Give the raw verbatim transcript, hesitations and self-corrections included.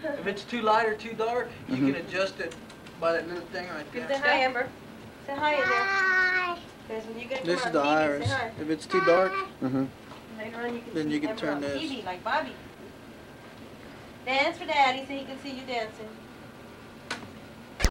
If it's too light or too dark, you Mm-hmm. can adjust it by that little thing right there. Say hi, Amber. Say hi in there. Because when you get to This come is on the T V, iris. say hi. If it's too dark, mm-hmm. Later on, you can Then see you can Amber turn on this. T V like Bobby. Dance for Daddy so he can see you dancing.